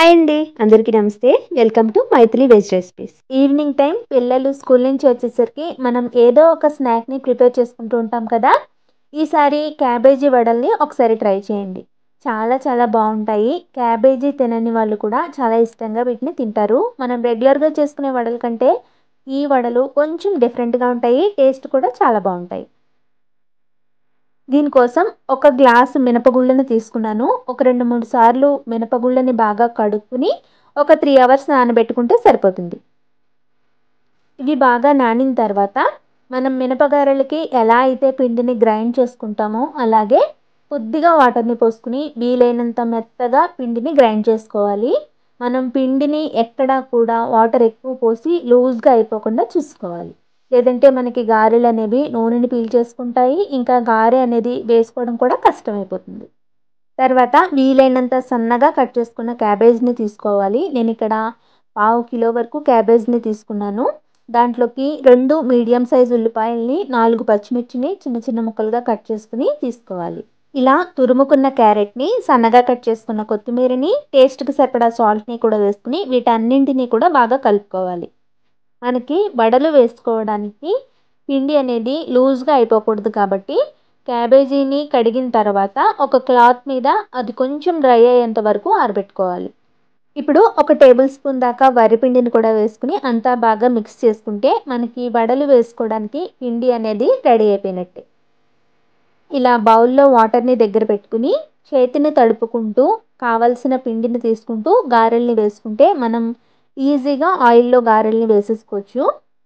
Hi అండి. అందరికీ నమస్తే. Welcome to Mythili veg recipes. Evening time పిల్లలు స్కూల్ నుంచి వచ్చేసరికి మనం ఏదో ఒక స్నాక్‌ని ప్రిపేర్ చేసుకుంటూ ఉంటాం కదా! ఈసారి క్యాబేజీ వడల్ని ఒకసారి ట్రై చేయండి. చాలా చాలా బావుంటాయి. క్యాబేజీ తినని వాళ్ళు కూడా చాలా ఇష్టంగా వీటిని తింటారు. మనం రెగ్యులర్‌గా చేసుకునే వడల కంటే ఈ వడలు కొంచెం డిఫరెంట్‌గా ఉంటాయి. టేస్ట్ కూడా చాలా బావుంటాయి. దీనికోసం ఒక గ్లాసు మినపగుళ్ళని తీసుకున్నాను. ఒక 2, 3 సార్లు మినపగుళ్ళని బాగా కడుక్కొని ఒక 3 అవర్స్ నానబెట్టుకుంటే సరిపోతుంది. ఇవి బాగా నానిన తర్వాత మనం మినపగారెలకి ఎలా అయితే పిండిని గ్రైండ్ చేసుకుంటామో అలాగే కొద్దిగా వాటర్‌ని పోసుకొని వీలైనంత మెత్తగా పిండిని గ్రైండ్ చేసుకోవాలి. మనం పిండిని ఎక్కడా కూడా వాటర్ ఎక్కువ పోసి లూజ్‌గా అయిపోకుండా చూసుకోవాలి. లేదంటే మనకి గారెలనేవి నూనెని పీల్చేసుకుంటాయి. ఇంకా గారె అనేది వేసుకోవడం కూడా కష్టమైపోతుంది. తర్వాత వీలైనంత సన్నగా కట్ చేసుకున్న క్యాబేజ్‌ని తీసుకోవాలి. నేనిక్కడ పావు కిలో వరకు క్యాబేజ్‌ని తీసుకున్నాను. దాంట్లోకి 2 మీడియం సైజ్ ఉల్లిపాయల్ని, 4 పచ్చిమిర్చిని చిన్న చిన్న ముక్కలుగా కట్ చేసుకొని తీసుకోవాలి. ఇలా తురుముకున్న క్యారెట్‌ని, సన్నగా కట్ చేసుకున్న కొత్తిమీరని, టేస్ట్‌కి సరిపడా సాల్ట్‌ని కూడా వేసుకొని వీటన్నింటిని కూడా బాగా కలుపుకోవాలి. మనకి వడలు వేసుకోవడానికి పిండి అనేది లూజ్‌గా అయిపోకూడదు కాబట్టి, క్యాబేజీని కడిగిన తర్వాత ఒక క్లాత్ మీద అది కొంచెం డ్రై అయ్యేంత వరకు ఆరబెట్టుకోవాలి. ఇప్పుడు ఒక టేబుల్ స్పూన్ దాకా వరిపిండిని కూడా వేసుకొని అంతా బాగా మిక్స్ చేసుకుంటే మనకి వడలు వేసుకోవడానికి పిండి అనేది రెడీ అయిపోయినట్టే. ఇలా బౌల్‌లో వాటర్‌ని దగ్గర పెట్టుకొని చేతిని తడుపుకుంటూ కావాల్సిన పిండిని తీసుకుంటూ గారెల్ని వేసుకుంటే మనం ఈజీగా ఆయిల్‌లో గారెల్ని వేసేసుకోవచ్చు.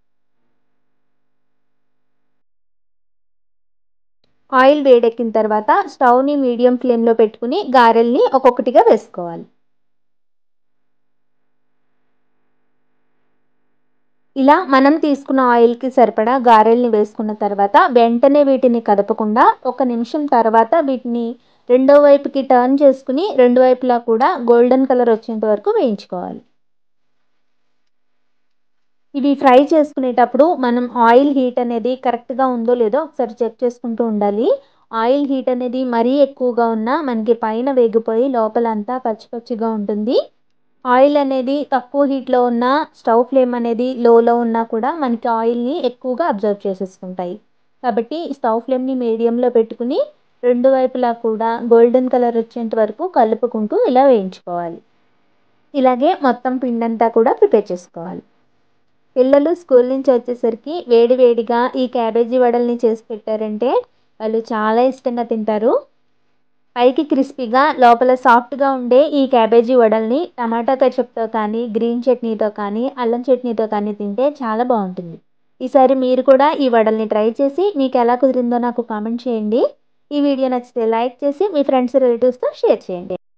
ఆయిల్ వేడెక్కిన తర్వాత స్టవ్‌ని మీడియం ఫ్లేమ్‌లో పెట్టుకొని గారెల్ని ఒక్కొక్కటిగా వేసుకోవాలి. ఇలా మనం తీసుకున్న ఆయిల్‌కి సరిపడా గారెల్ని వేసుకున్న తర్వాత వెంటనే వీటిని కదపకుండా ఒక నిమిషం తర్వాత వీటిని రెండో వైపుకి టర్న్ చేసుకొని రెండు వైపులా కూడా గోల్డెన్ కలర్ వచ్చేంత వరకు వేయించుకోవాలి. ఇవి ఫ్రై చేసుకునేటప్పుడు మనం ఆయిల్ హీట్ అనేది కరెక్ట్‌గా ఉందో లేదో ఒకసారి చెక్ చేసుకుంటూ ఉండాలి. ఆయిల్ హీట్ అనేది మరీ ఎక్కువగా ఉన్నా మనకి పైన వేగిపోయి లోపలంతా పచ్చి పచ్చిగా ఉంటుంది. ఆయిల్ అనేది తక్కువ హీట్‌లో ఉన్నా, స్టవ్ ఫ్లేమ్ అనేది లోలో ఉన్నా కూడా మనకి ఆయిల్‌ని ఎక్కువగా అబ్జర్వ్ చేసేసుకుంటాయి. కాబట్టి స్టవ్ ఫ్లేమ్‌ని మీడియంలో పెట్టుకొని రెండు వైపులా కూడా గోల్డెన్ కలర్ వచ్చేంత వరకు కలుపుకుంటూ ఇలా వేయించుకోవాలి. ఇలాగే మొత్తం పిండంతా కూడా ప్రిపేర్ చేసుకోవాలి. పిల్లలు స్కూల్ నుంచి వచ్చేసరికి వేడి వేడిగా ఈ క్యాబేజీ వడల్ని చేసి పెట్టారంటే వాళ్ళు చాలా ఇష్టంగా తింటారు. పైకి క్రిస్పీగా లోపల సాఫ్ట్‌గా ఉండే ఈ క్యాబేజీ వడల్ని టమాటా కెచప్‌తో కానీ, గ్రీన్ చట్నీతో కానీ, అల్లం చట్నీతో కానీ తింటే చాలా బావుంటుంది. ఈసారి మీరు కూడా ఈ వడల్ని ట్రై చేసి మీకెలా కుదిరిందో నాకు కామెంట్ చేయండి. ఈ వీడియో నచ్చితే లైక్ చేసి మీ ఫ్రెండ్స్, రిలేటివ్స్‌తో షేర్ చేయండి.